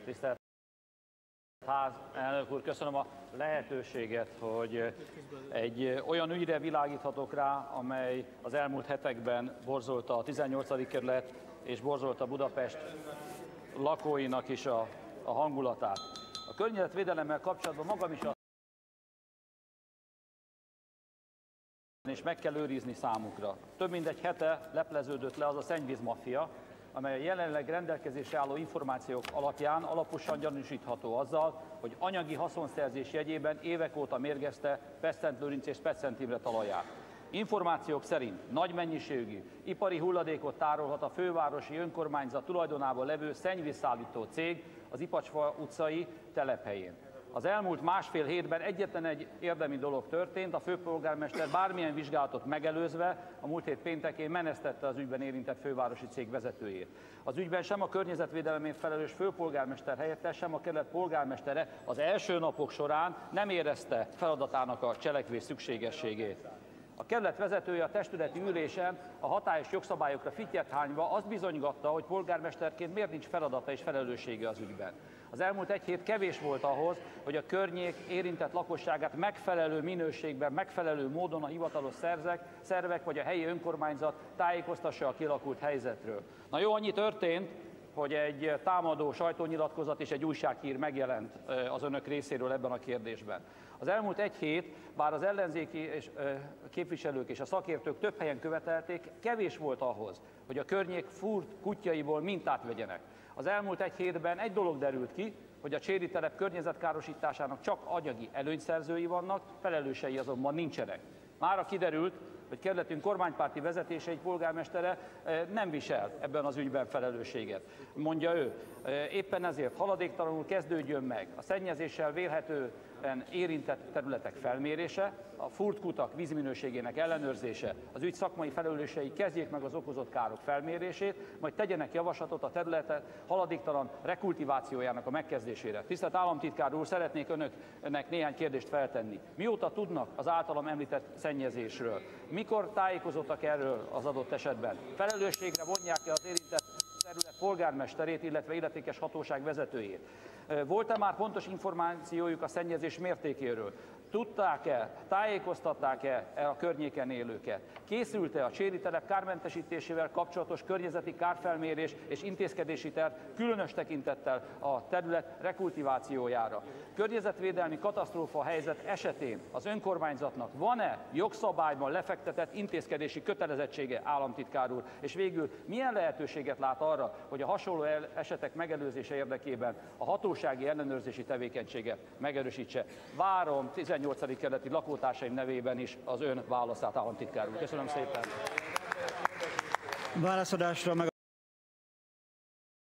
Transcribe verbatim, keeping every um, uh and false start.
Tisztelt Ház, elnök úr, köszönöm a lehetőséget, hogy egy olyan ügyre világíthatok rá, amely az elmúlt hetekben borzolta a tizennyolcadik kerület és borzolta Budapest lakóinak is a, a hangulatát. A környezetvédelemmel kapcsolatban magam is azt és meg kell őrizni számukra. Több mint egy hete lepleződött le az a szennyvízmaffia, amely a jelenleg rendelkezésre álló információk alapján alaposan gyanúsítható azzal, hogy anyagi haszonszerzés jegyében évek óta mérgezte Pest-Szent-Lőrinc és Pest-Szent Imre talaját. Információk szerint nagy mennyiségű ipari hulladékot tárolhat a fővárosi önkormányzat tulajdonában levő szennyvízszállító cég az Ipacsfa utcai telephelyén. Az elmúlt másfél hétben egyetlen egy érdemi dolog történt, a főpolgármester bármilyen vizsgálatot megelőzve a múlt hét péntekén menesztette az ügyben érintett fővárosi cég vezetőjét. Az ügyben sem a környezetvédelemért felelős főpolgármester helyettes, sem a kerület polgármestere az első napok során nem érezte feladatának a cselekvés szükségességét. A kerület vezetője a testületi ülésen a hatályos jogszabályokra fittyet hányva azt bizonygatta, hogy polgármesterként miért nincs feladata és felelőssége az ügyben. Az elmúlt egy hét kevés volt ahhoz, hogy a környék érintett lakosságát megfelelő minőségben, megfelelő módon a hivatalos szerzek, szervek vagy a helyi önkormányzat tájékoztassa a kialakult helyzetről. Na jó, annyi történt, hogy egy támadó sajtónyilatkozat és egy újsághír megjelent az önök részéről ebben a kérdésben. Az elmúlt egy hét, bár az ellenzéki és, képviselők és a szakértők több helyen követelték, kevés volt ahhoz, hogy a környék furt kutyaiból mintát vegyenek. Az elmúlt egy hétben egy dolog derült ki, hogy a Cséri telep környezetkárosításának csak anyagi előnyszerzői vannak, felelősei azonban nincsenek. Mára kiderült, hogy kerületünk kormánypárti vezetése, egy polgármestere nem visel ebben az ügyben felelősséget. Mondja ő, éppen ezért haladéktalanul kezdődjön meg a szennyezéssel vélhetően érintett területek felmérése, a furt kutak vízminőségének ellenőrzése, az ügy szakmai felelősei kezdjék meg az okozott károk felmérését, majd tegyenek javaslatot a területet haladéktalan rekultivációjának a megkezdésére. Tisztelt államtitkár úr, szeretnék önöknek néhány kérdést feltenni. Mióta tudnak az általam említett szennyezésről? Mikor tájékozottak erről az adott esetben? Felelősségre vonják-e az érintett terület polgármesterét, illetve illetékes hatóság vezetőjét? Volt-e már pontos információjuk a szennyezés mértékéről? Tudták-e, tájékoztatták-e a környéken élőket? Készült-e a Cséri telep kármentesítésével kapcsolatos környezeti kárfelmérés és intézkedési terv különös tekintettel a terület rekultivációjára? Környezetvédelmi katasztrófa helyzet esetén az önkormányzatnak van-e jogszabályban lefektetett intézkedési kötelezettsége, államtitkár úr? És végül milyen lehetőséget lát arra, hogy a hasonló esetek megelőzése érdekében a hatósági ellenőrzési tevékenységet megerősítse? Várom tizennyolcadik kerületi lakótársaim nevében is az ön válaszát, államtitkár úr. Köszönöm szépen. Válaszadásra meg